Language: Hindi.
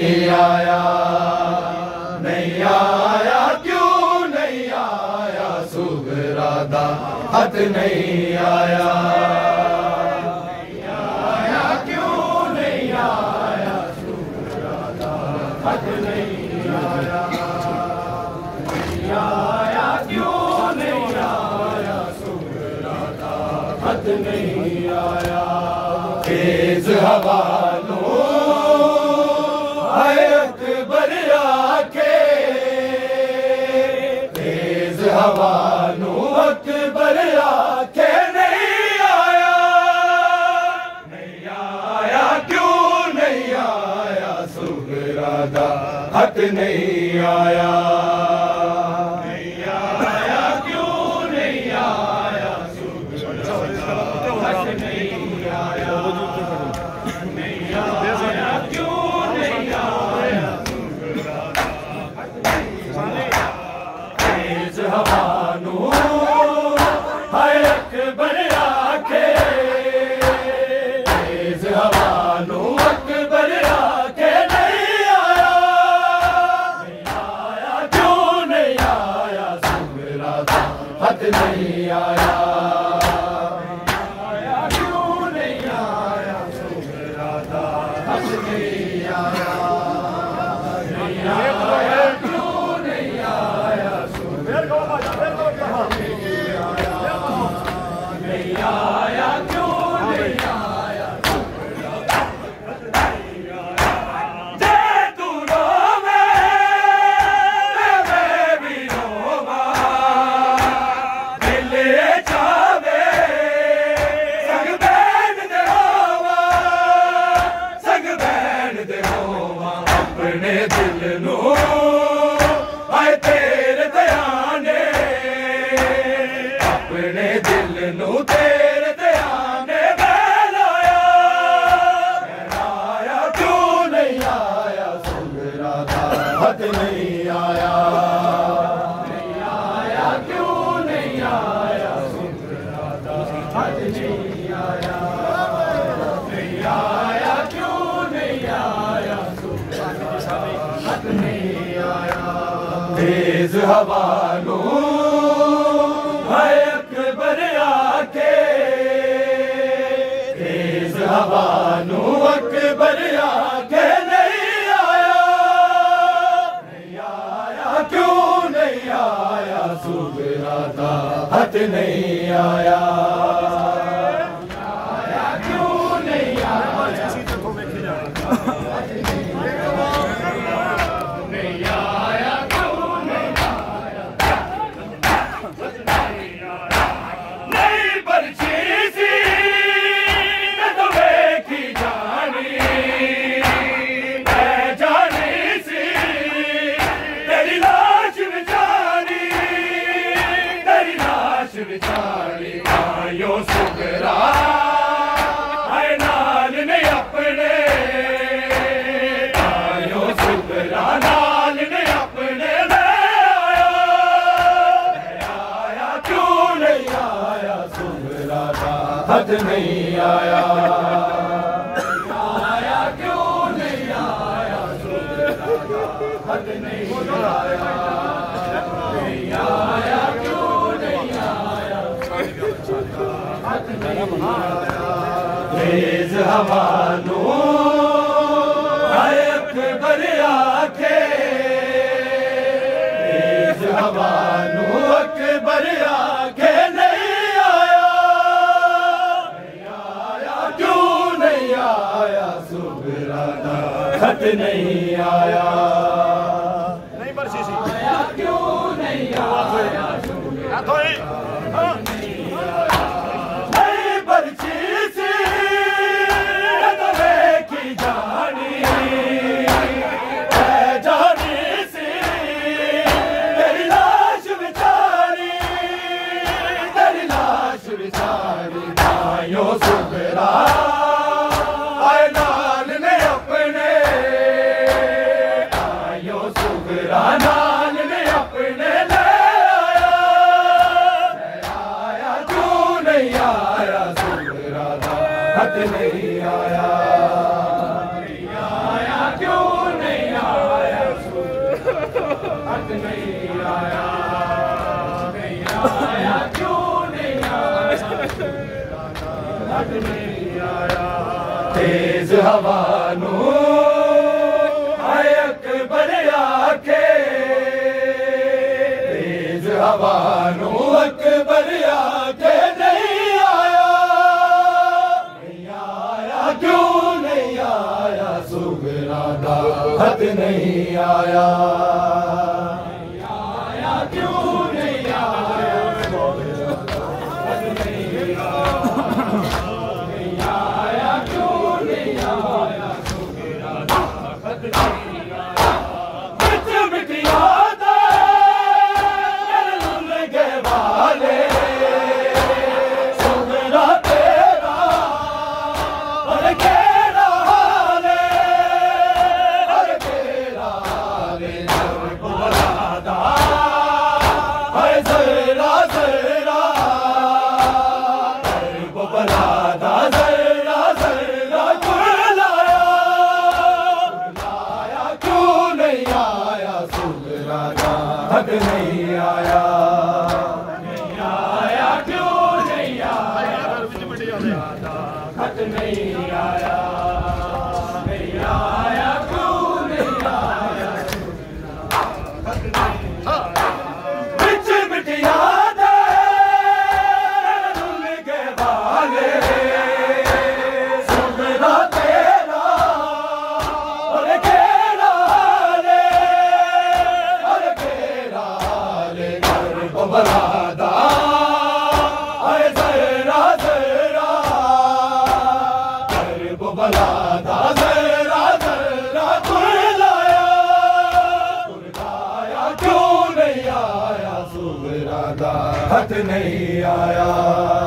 आया नहीं आया, क्यों नहीं आया सुगरादा हथ नहीं आया, नहीं आया क्यों नहीं आया सुगरादा हथ नहीं आया, नहीं आया क्यों नहीं आया सुगरादा हथ नहीं आया। तेज हवा हवानू अकबर आखे नहीं आया, नहीं आया क्यों नहीं आया सुगरादा हथ नहीं आया, नहीं आया क्यों नहीं आया सुगरादा हथ नहीं आया, नहीं आया क्यों नहीं आया सुगरादा हथ नहीं आया। तेज हवानू हाय अकबर आखे, तेज हवानू अकबर आखे नहीं आया, नहीं आया क्यों नहीं आया सुगरादा हथ नहीं आया, नहीं आया क्यों नहीं आया सुगरादा हथ नहीं आया, नहीं आया क्यों नहीं आया नहीं आया क्यों नहीं आया जे तू रोवे मैं भी रोवा, दिल चावे संग बैन दे होवा, संग बैन दे होवा, अपने दिल नू आए तेरे दयाने, अपने दिल नू तेरे दयाने बहलाया, बहलाया क्यों नहीं आया सुगरादा हथ नहीं आया, नहीं आया क्यों नहीं आया सुगरादा हथ नहीं आया, नहीं आया क्यों नहीं आया सुगरादा हथ नहीं आया। तेज हवानू हाय अकबर आखे, तेज हवानू अकबर आखे नहीं आया, नहीं आया क्यों नहीं आया सुगरादा हथ नहीं आया, नहीं आया क्यों नहीं आया नहीं आया क्यों नहीं आया, नहीं बरछी सी तो देखी जानी, मैं जानी सी तेरी लाश बिचारी, तेरी लाश बिचारी, आयो सुगरा आए नाल ने अपने, आयो सुगरा नाल ने अपने ले आया क्यों नहीं आया सुगरादा हथ नहीं आया, नहीं आया क्यों नहीं आया सुगरादा हथ नहीं आया, नहीं आया क्यों नहीं आया हथ नहीं आया। तेज हवानू हाय अकबर आखे, तेज हवानू अकबर आखे नहीं आया, नहीं आया क्यों नहीं आया सुगरादा हथ नहीं आया, नहीं बरसी सी आया क्यों नहीं आया सुगरादा नहीं आया, नहीं बरसी सी तो देखी जानी, मैं जानी सी तेरी लाश बिचारी, तेरी लाश बिचारी, आयो सुगरा आए नाल ने अपने, आयो सुगरा नाल ने अपने ले आया क्यों नहीं आया सुगरादा हथ नहीं आया, नहीं आया क्यों नहीं नहीं आया, नहीं आया, क्यों नहीं आया, हक नहीं आया। तेज हवा नू अकबर आखे, तेज हवा नू अकबर आखे नहीं आया, नहीं आया, क्यों नहीं आया, सुगरा दा खत नहीं आया, नहीं आया, क्यों नहीं आया, सुगरा दा खत नहीं आया, क्यों नहीं आया, सुगरा दा खत नहीं आया। बिच बिटिया दे दिल लगे वाले, सुगरा तेरा अरे केड़ा हाल है, अरे केड़ा हाल है, बुलादा है जरा जरा, बुलादा जरा जरा, बुलाया बुलाया, क्यों नहीं आया, सुगरा दा हक नहीं आया, नहीं आया, क्यों नहीं आया, सुगरा दा हक नहीं आया, नहीं आया, क्यों नहीं आया, हक नहीं आया। बिच बिटिया दे दिल के वाले, सुगरा तेरा अरे केड़ा हाल है, अरे केड़ा हाल है, बुलादा है जरा जरा, बुलादा जरा जरा, बुलाया बुलाया, क्यों नहीं आया, सुगरा दा खत नहीं आया।